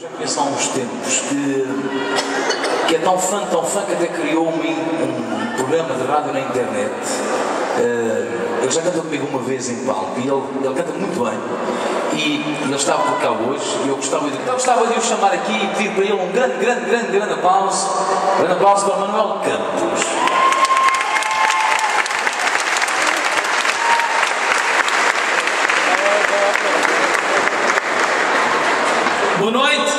Já conheço há uns tempos que é tão fã que até criou um programa de rádio na internet. Ele já cantou comigo uma vez em palco e ele canta muito bem. E ele estava por cá hoje e eu gostava de o chamar aqui e pedir para ele um grande aplauso. Grande aplauso para Manuel Campos. Boa noite!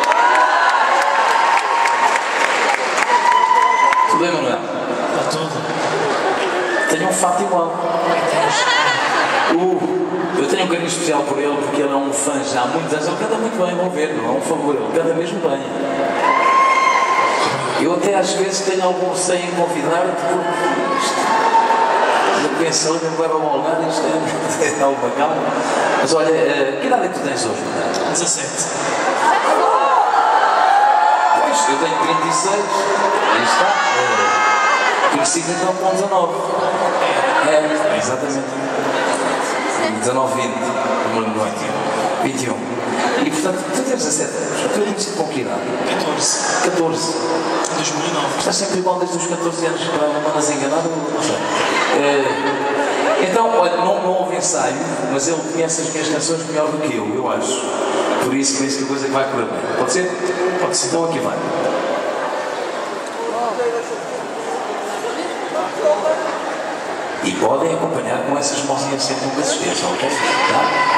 Tudo bem, Manuel? Está tudo. Tenho um fato igual. Eu tenho um carinho especial por ele porque ele é um fã já há muitos anos. Ele canta muito bem, vão ver, não é um favor, ele canta mesmo bem. Eu até às vezes tenho algum receio em convidar-te porque eu penso, ele me leva a mal lugar, isto é alguma calma. Mas olha, que idade é que tu tens hoje? 17. Pois, eu tenho 36, aí está. Conhecido então com 19. É, exatamente. 19, 20, número 21. E portanto, tu tens 17 anos. Tu é conhecido com que idade? 14. 14. 2009. Estás sempre igual desde os 14 anos para não andas enganado? Não sei. Então, olha, não houve ensaio, mas ele conhece as minhas canções melhor do que eu acho. Por isso que a coisa que vai correr bem. Pode ser? Pode ser. Então aqui vai. E podem acompanhar com essas mãozinhas sempre nunca se esqueçam, ok? Tá?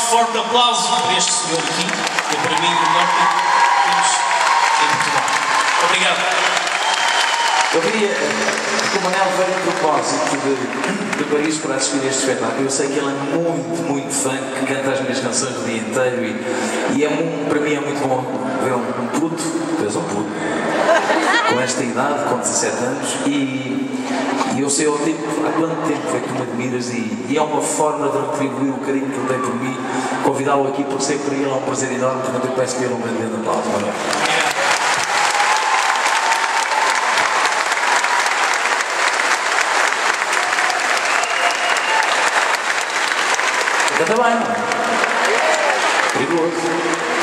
forte aplauso para este senhor aqui, que é para mim o melhor que temos em Portugal. Obrigado. Eu queria, o Manel veio de propósito de Paris para assistir a este espetáculo. Eu sei que ele é muito fã, que canta as minhas canções o dia inteiro e para mim é muito bom ver um puto, com esta idade, com 17 anos, e eu sei ao tempo, há quanto tempo é que tu me admiras e é uma forma de retribuir o carinho que ele tem por mim, convidá-lo aqui porque sei que para ele é um prazer enorme, portanto eu peço que ele um grande aplauso. Manel. Canta bem, não é? Perigoso.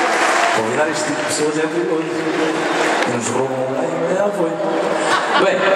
Convidar este tipo de pessoas é perigoso. Nos roubam bem, foi. Bem.